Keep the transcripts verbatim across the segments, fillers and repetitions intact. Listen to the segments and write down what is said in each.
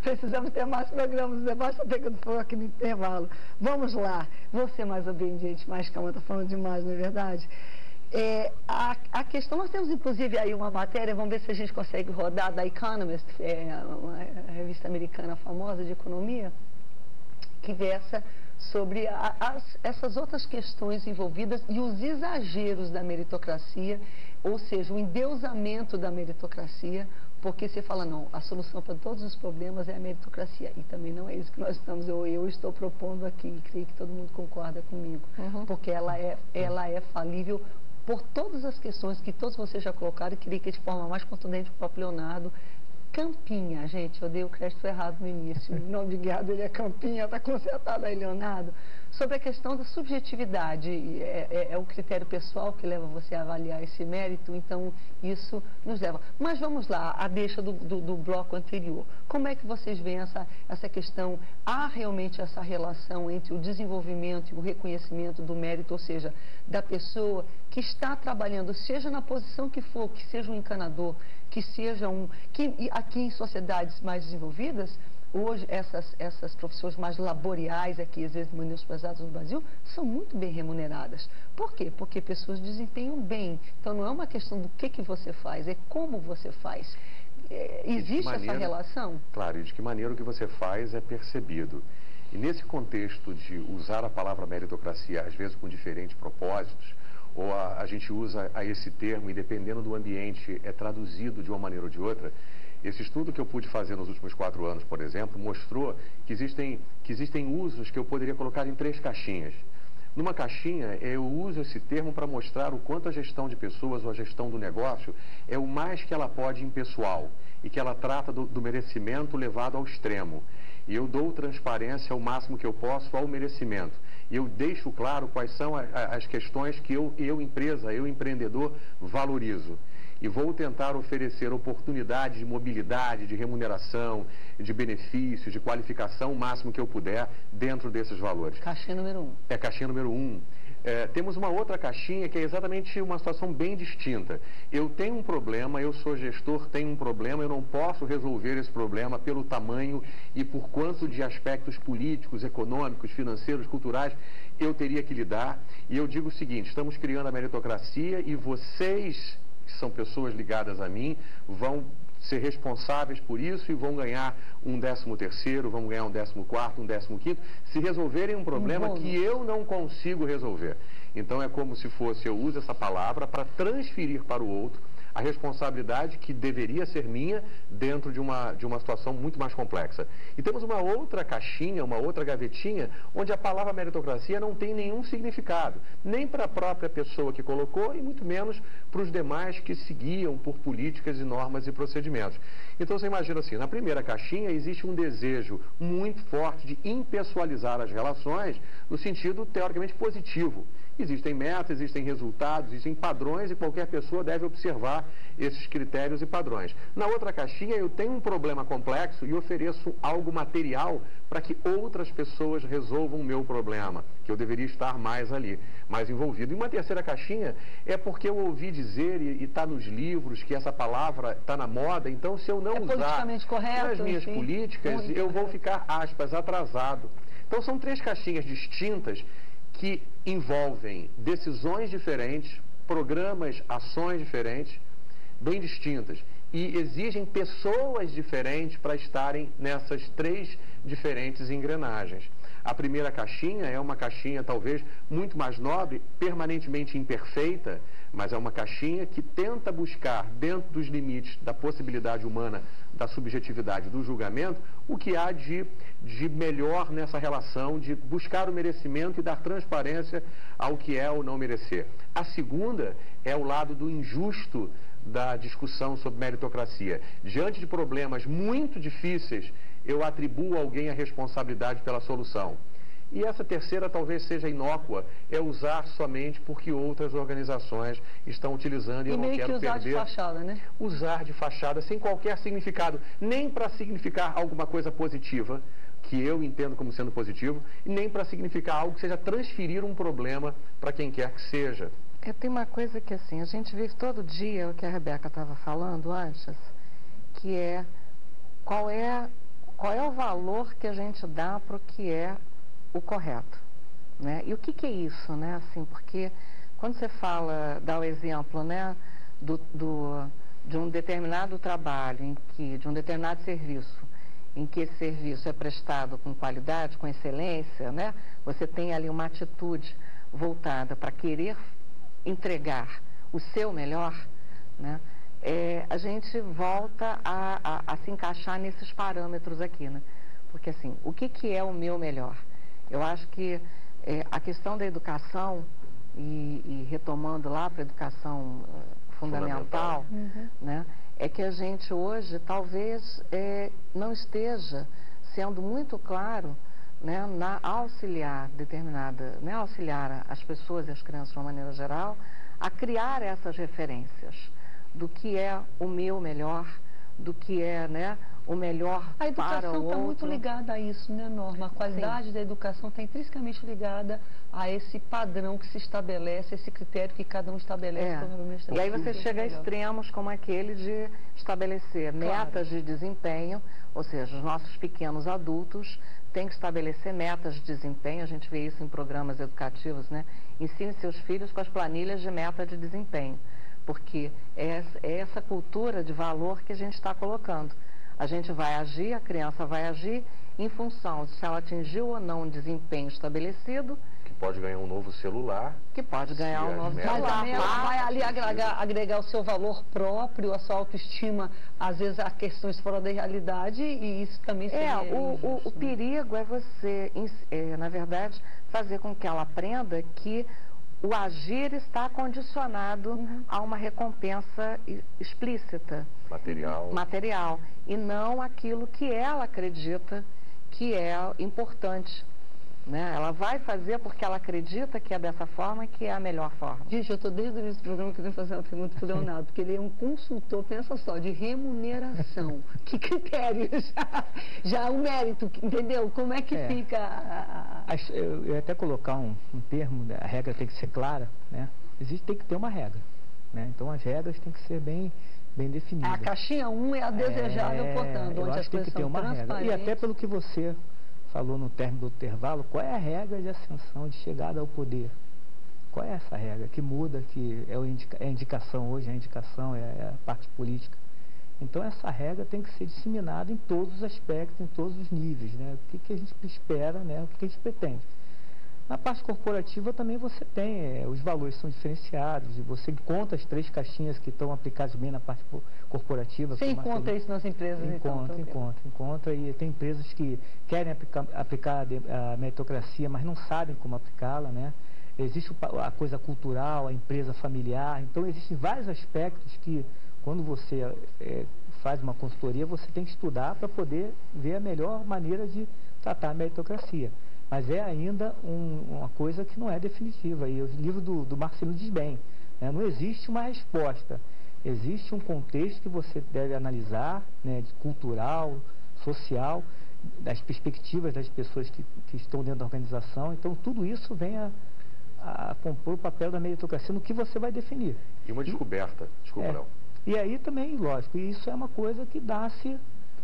Precisamos ter mais programas, o debate está pegando fogo aqui no intervalo. Vamos lá, vou ser mais obediente, mais calma, está falando demais, não é verdade? É, a, a questão, nós temos inclusive aí uma matéria, vamos ver se a gente consegue rodar, da Economist, é uma revista americana famosa de economia, que versa sobre a, as, essas outras questões envolvidas e os exageros da meritocracia, ou seja, o endeusamento da meritocracia, porque você fala, não, a solução para todos os problemas é a meritocracia, e também não é isso que nós estamos, eu, eu estou propondo aqui, e creio que todo mundo concorda comigo, uhum. porque ela é, ela é falível por todas as questões que todos vocês já colocaram, e queria que de forma mais contundente o próprio Leonardo. Campinha, gente, eu dei o crédito errado no início, o nome de guiado ele é Campinha, está consertado aí, Leonardo. Sobre a questão da subjetividade, é, é, é o critério pessoal que leva você a avaliar esse mérito, então isso nos leva. Mas vamos lá, a deixa do, do, do bloco anterior. Como é que vocês veem essa, essa questão? Há realmente essa relação entre o desenvolvimento e o reconhecimento do mérito, ou seja, da pessoa que está trabalhando, seja na posição que for, que seja um encanador, que seja um... que aqui em sociedades mais desenvolvidas, hoje essas, essas profissões mais laboriais aqui, às vezes menosprezadas no Brasil, são muito bem remuneradas. Por quê? Porque pessoas desempenham bem. Então não é uma questão do que, que você faz, é como você faz. É, existe maneira, essa relação? Claro, e de que maneira o que você faz é percebido. E nesse contexto de usar a palavra meritocracia, às vezes com diferentes propósitos, ou a, a gente usa a esse termo e dependendo do ambiente é traduzido de uma maneira ou de outra. Esse estudo que eu pude fazer nos últimos quatro anos, por exemplo, mostrou que existem, que existem usos que eu poderia colocar em três caixinhas. Numa caixinha, eu uso esse termo para mostrar o quanto a gestão de pessoas ou a gestão do negócio é o mais que ela pode impessoal e que ela trata do, do merecimento levado ao extremo. E eu dou transparência ao máximo que eu posso ao merecimento. E eu deixo claro quais são a, a, as questões que eu, eu, empresa, eu, empreendedor, valorizo. E vou tentar oferecer oportunidades de mobilidade, de remuneração, de benefícios, de qualificação o máximo que eu puder dentro desses valores. Caixinha número um. É caixinha número um. É, temos uma outra caixinha que é exatamente uma situação bem distinta. Eu tenho um problema, eu sou gestor, tenho um problema, eu não posso resolver esse problema pelo tamanho e por quanto de aspectos políticos, econômicos, financeiros, culturais eu teria que lidar. E eu digo o seguinte, estamos criando a meritocracia e vocês, que são pessoas ligadas a mim, vão ser responsáveis por isso e vão ganhar um décimo terceiro, vão ganhar um décimo quarto, um décimo quinto, se resolverem um problema que eu não consigo resolver. Então é como se fosse, eu uso essa palavra para transferir para o outro a responsabilidade que deveria ser minha dentro de uma, de uma situação muito mais complexa. E temos uma outra caixinha, uma outra gavetinha, onde a palavra meritocracia não tem nenhum significado, nem para a própria pessoa que colocou e muito menos para os demais que seguiam por políticas e normas e procedimentos. Então você imagina assim, na primeira caixinha existe um desejo muito forte de impessoalizar as relações no sentido teoricamente positivo. Existem metas, existem resultados, existem padrões e qualquer pessoa deve observar esses critérios e padrões. Na outra caixinha eu tenho um problema complexo e ofereço algo material para que outras pessoas resolvam o meu problema, que eu deveria estar mais ali, mais envolvido. E uma terceira caixinha é porque eu ouvi dizer, e está nos livros, que essa palavra está na moda, então se eu não é usar correto, nas minhas enfim, políticas, eu vou ficar, aspas, atrasado. Então são três caixinhas distintas que envolvem decisões diferentes, programas, ações diferentes, bem distintas, e exigem pessoas diferentes para estarem nessas três diferentes engrenagens. A primeira caixinha é uma caixinha talvez muito mais nobre, permanentemente imperfeita, mas é uma caixinha que tenta buscar, dentro dos limites da possibilidade humana, da subjetividade, do julgamento, o que há de, de melhor nessa relação de buscar o merecimento e dar transparência ao que é ou não merecer. A segunda é o lado do injusto da discussão sobre meritocracia. Diante de problemas muito difíceis, eu atribuo a alguém a responsabilidade pela solução. E essa terceira talvez seja inócua, é usar somente porque outras organizações estão utilizando e, e eu não quero perder. E meio que usar de fachada, né? Usar de fachada sem qualquer significado, nem para significar alguma coisa positiva, que eu entendo como sendo positivo, e nem para significar algo que seja transferir um problema para quem quer que seja. É, tem uma coisa que assim, a gente vive todo dia, o que a Rebeca estava falando antes, que é qual é qual é o valor que a gente dá para o que é o correto, né? E o que, que é isso, né? Assim, porque quando você fala, dá o exemplo, né, do, do, de um determinado trabalho, em que, de um determinado serviço, em que esse serviço é prestado com qualidade, com excelência, né? Você tem ali uma atitude voltada para querer entregar o seu melhor, né? É, a gente volta a, a, a se encaixar nesses parâmetros aqui, né? Porque assim, o que, que é o meu melhor? Eu acho que é, a questão da educação, e, e retomando lá para a educação uh, fundamental, fundamental. Uhum. Né? É que a gente hoje talvez é, não esteja sendo muito claro, né, na auxiliar determinada, né, auxiliar as pessoas e as crianças de uma maneira geral a criar essas referências do que é o meu melhor, do que é, né, o melhor para o outro. A educação está muito ligada a isso, né, Norma? A qualidade Sim. da educação está intrinsecamente ligada a esse padrão que se estabelece, esse critério que cada um estabelece. É. Provavelmente e aí você chega a extremos como aquele de estabelecer claro. metas de desempenho, ou seja, os nossos pequenos adultos têm que estabelecer metas de desempenho, a gente vê isso em programas educativos, né? Ensine seus filhos com as planilhas de meta de desempenho, porque é essa cultura de valor que a gente está colocando. A gente vai agir, a criança vai agir em função de se ela atingiu ou não um desempenho estabelecido. Que pode ganhar um novo celular. Que pode ganhar um novo celular. Mas também ela vai ali agregar, agregar o seu valor próprio, a sua autoestima, às vezes há questões fora da realidade e isso também seria É, o, injusto, o, o perigo é você, é, na verdade, fazer com que ela aprenda que o agir está condicionado uhum. a uma recompensa explícita. Material. Material. E não aquilo que ela acredita que é importante. Né? Ela vai fazer porque ela acredita que é dessa forma que é a melhor forma. Gente, eu estou desde o início do programa querendo fazer uma pergunta para o Leonardo, porque ele é um consultor, pensa só, de remuneração. Que critérios? Já o mérito, entendeu? Como é que é. fica a... Eu ia até colocar um, um termo, a regra tem que ser clara, né? Existe, tem que ter uma regra, né? Então as regras têm que ser bem, bem definidas. A caixinha um é a desejável, é, portanto, onde as coisas são transparentes. E até pelo que você falou no término do intervalo, qual é a regra de ascensão, de chegada ao poder? Qual é essa regra que muda, que é, o indica, é a indicação hoje, a indicação é, é a parte política? Então essa regra tem que ser disseminada em todos os aspectos, em todos os níveis, né? O que, que a gente espera, né? O que, que a gente pretende. Na parte corporativa também você tem, é, os valores são diferenciados, e você encontra as três caixinhas que estão aplicadas bem na parte corporativa. Você encontra isso nas empresas, encontra, então? Encontra, encontra, e tem empresas que querem aplicar, aplicar a meritocracia, mas não sabem como aplicá-la, né? Existe a coisa cultural, a empresa familiar, então existem vários aspectos que, quando você é, faz uma consultoria, você tem que estudar para poder ver a melhor maneira de tratar a meritocracia. Mas é ainda um, uma coisa que não é definitiva. E o livro do, do Marcelino diz bem, né? Não existe uma resposta. Existe um contexto que você deve analisar, né, de cultural, social, das perspectivas das pessoas que, que estão dentro da organização. Então, tudo isso vem a, a compor o papel da meritocracia no que você vai definir. E uma descoberta, e, desculpa, é, não. E aí também, lógico, isso é uma coisa que dá-se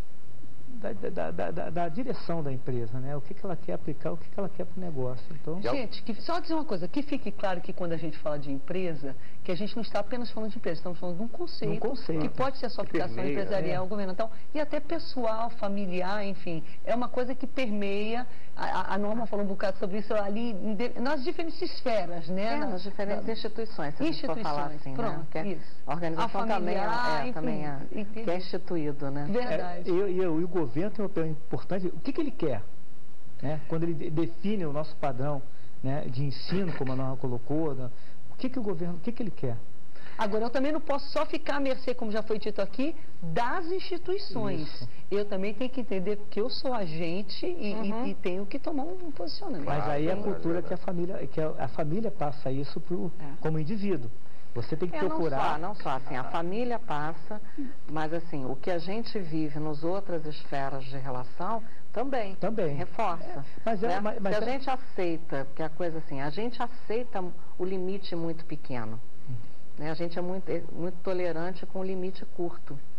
Da, da, da, da, da direção da empresa, né? O que, que ela quer aplicar, o que, que ela quer para o negócio. Então... Gente, que, só dizer uma coisa, que fique claro que quando a gente fala de empresa, que a gente não está apenas falando de empresa, estamos falando de um conceito, um conceito. que pode ser a sua aplicação permeia, empresarial, é. governamental e até pessoal, familiar, enfim. É uma coisa que permeia, a, a Norma falou um bocado sobre isso ali, nas diferentes esferas, né? É, nas, nas diferentes da, instituições, se instituições, a gente for falar assim, pronto, né? Que isso. A organização a também, é, é, enfim, também é, que é instituído, né? Verdade. É, e, e, e o governo tem um papel importante, o que, que ele quer? Né? Quando ele de, define o nosso padrão, né, de ensino, como a Norma colocou, né? O que, que o governo, o que, que ele quer? Agora, eu também não posso só ficar à mercê, como já foi dito aqui, das instituições. Isso. Eu também tenho que entender que eu sou agente e, uhum. e, e tenho que tomar um posicionamento. Mas aí é a cultura que a família, que a, a família passa isso pro, é. como indivíduo. Você tem que é, procurar... Não só, não só assim, a família passa, mas assim, o que a gente vive nas outras esferas de relação também, também. reforça. É, mas é, né? mas, mas Se a é... gente aceita, porque a coisa assim, a gente aceita o limite muito pequeno. Hum. Né? A gente é muito, é muito tolerante com o limite curto.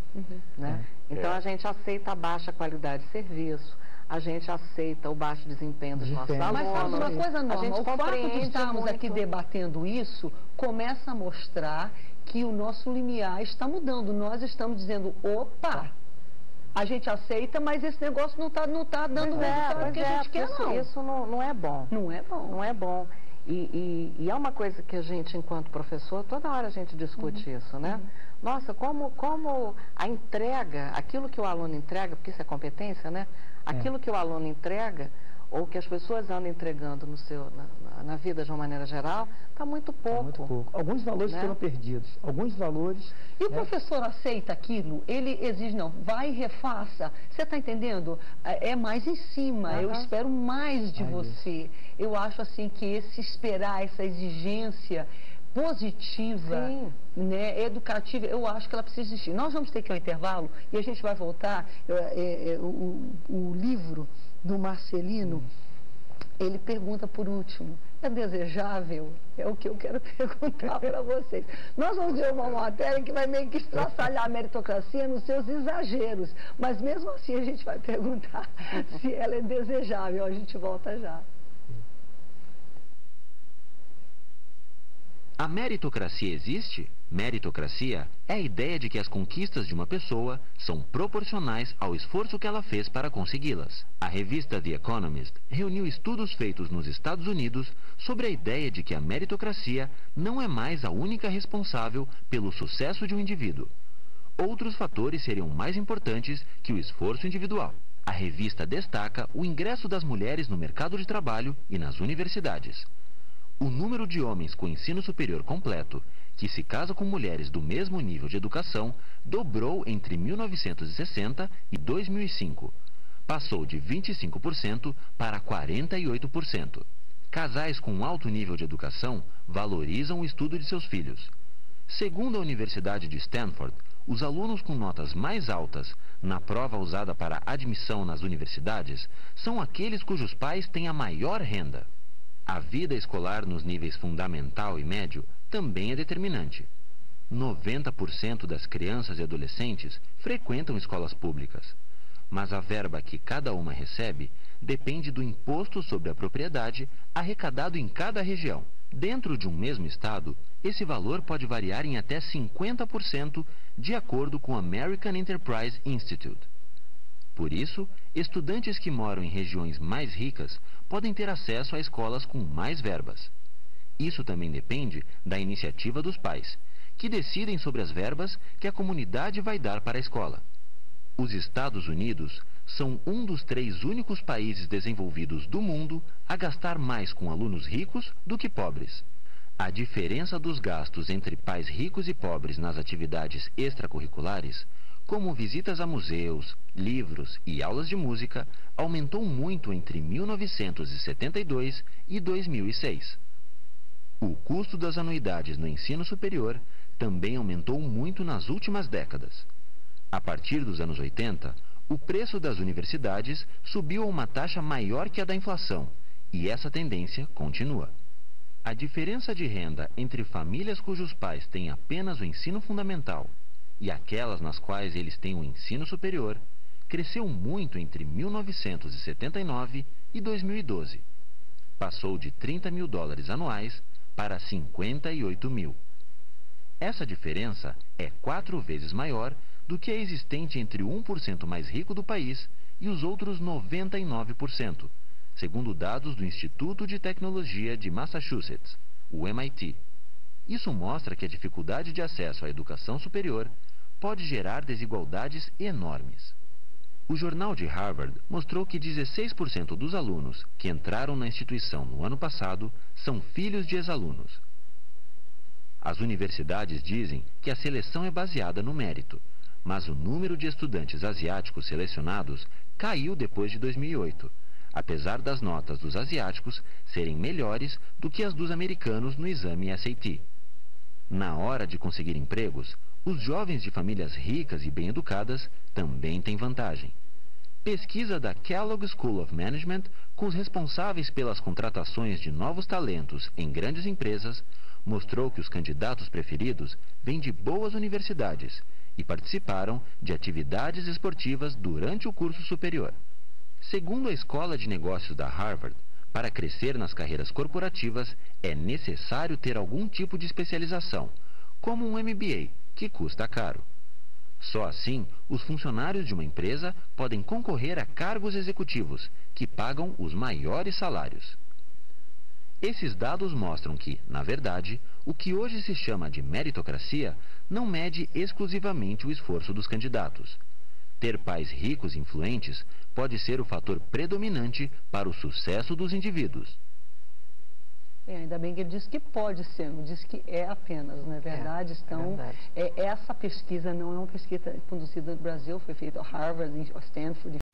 Uhum. Né? É. Então, é. a gente aceita a baixa qualidade de serviço, a gente aceita o baixo desempenho dos nossos alunos. Mas sabe uma coisa, Norma, o fato de estarmos muito... aqui debatendo isso começa a mostrar que o nosso limiar está mudando. Nós estamos dizendo, opa, a gente aceita, mas esse negócio não está não tá dando o resultado que a gente quer, não. Isso não, não é bom. Não é bom. Não é bom. E, e, e é uma coisa que a gente, enquanto professor, toda hora a gente discute uhum. isso, né? Uhum. Nossa, como, como a entrega, aquilo que o aluno entrega, porque isso é competência, né? Aquilo é. que o aluno entrega, ou que as pessoas andam entregando no seu, na, na vida de uma maneira geral, está muito pouco. Tá muito pouco. Alguns valores né? foram perdidos. Alguns valores... E né? o professor aceita aquilo? Ele exige, não, vai e refaça. Você está entendendo? É mais em cima. Uhum. Eu espero mais de Ai, você. Deus. Eu acho assim que esse esperar, essa exigência positiva, Sim. né, educativa, eu acho que ela precisa existir. Nós vamos ter que ir ao intervalo e a gente vai voltar. É, é, o, o livro do Marcelino, ele pergunta por último, é desejável? É o que eu quero perguntar para vocês. Nós vamos ver uma matéria que vai meio que estraçalhar a meritocracia nos seus exageros, mas mesmo assim a gente vai perguntar se ela é desejável. A gente volta já. A meritocracia existe? Meritocracia é a ideia de que as conquistas de uma pessoa são proporcionais ao esforço que ela fez para consegui-las. A revista The Economist reuniu estudos feitos nos Estados Unidos sobre a ideia de que a meritocracia não é mais a única responsável pelo sucesso de um indivíduo. Outros fatores seriam mais importantes que o esforço individual. A revista destaca o ingresso das mulheres no mercado de trabalho e nas universidades. O número de homens com ensino superior completo que se casam com mulheres do mesmo nível de educação dobrou entre mil novecentos e sessenta e dois mil e cinco. Passou de vinte e cinco por cento para quarenta e oito por cento. Casais com alto nível de educação valorizam o estudo de seus filhos. Segundo a Universidade de Stanford, os alunos com notas mais altas na prova usada para admissão nas universidades são aqueles cujos pais têm a maior renda. A vida escolar nos níveis fundamental e médio também é determinante. noventa por cento das crianças e adolescentes frequentam escolas públicas, mas a verba que cada uma recebe depende do imposto sobre a propriedade arrecadado em cada região. Dentro de um mesmo estado, esse valor pode variar em até cinquenta por cento de acordo com o American Enterprise Institute. Por isso, estudantes que moram em regiões mais ricas podem ter acesso a escolas com mais verbas. Isso também depende da iniciativa dos pais, que decidem sobre as verbas que a comunidade vai dar para a escola. Os Estados Unidos são um dos três únicos países desenvolvidos do mundo a gastar mais com alunos ricos do que pobres. A diferença dos gastos entre pais ricos e pobres nas atividades extracurriculares, como visitas a museus, livros e aulas de música, aumentou muito entre mil novecentos e setenta e dois e dois mil e seis. O custo das anuidades no ensino superior também aumentou muito nas últimas décadas. A partir dos anos oitenta, o preço das universidades subiu a uma taxa maior que a da inflação, e essa tendência continua. A diferença de renda entre famílias cujos pais têm apenas o ensino fundamental e aquelas nas quais eles têm o ensino superior, cresceu muito entre mil novecentos e setenta e nove e dois mil e doze. Passou de trinta mil dólares anuais para cinquenta e oito mil. Essa diferença é quatro vezes maior do que a existente entre o um por cento mais rico do país e os outros noventa e nove por cento, segundo dados do Instituto de Tecnologia de Massachusetts, o M I T. Isso mostra que a dificuldade de acesso à educação superior pode gerar desigualdades enormes. O jornal de Harvard mostrou que dezesseis por cento dos alunos que entraram na instituição no ano passado são filhos de ex-alunos. As universidades dizem que a seleção é baseada no mérito, mas o número de estudantes asiáticos selecionados caiu depois de dois mil e oito, apesar das notas dos asiáticos serem melhores do que as dos americanos no exame S A T. Na hora de conseguir empregos, os jovens de famílias ricas e bem educadas também têm vantagem. Pesquisa da Kellogg School of Management com os responsáveis pelas contratações de novos talentos em grandes empresas mostrou que os candidatos preferidos vêm de boas universidades e participaram de atividades esportivas durante o curso superior. Segundo a Escola de Negócios da Harvard, para crescer nas carreiras corporativas é necessário ter algum tipo de especialização, como um M B A, que custa caro. Só assim, os funcionários de uma empresa podem concorrer a cargos executivos, que pagam os maiores salários. Esses dados mostram que, na verdade, o que hoje se chama de meritocracia não mede exclusivamente o esforço dos candidatos. Ter pais ricos e influentes pode ser o fator predominante para o sucesso dos indivíduos. É, ainda bem que ele disse que pode ser, não disse que é apenas, não é verdade? É, então, é verdade. É, essa pesquisa não é uma pesquisa conduzida no Brasil, foi feita em Harvard, em Stanford,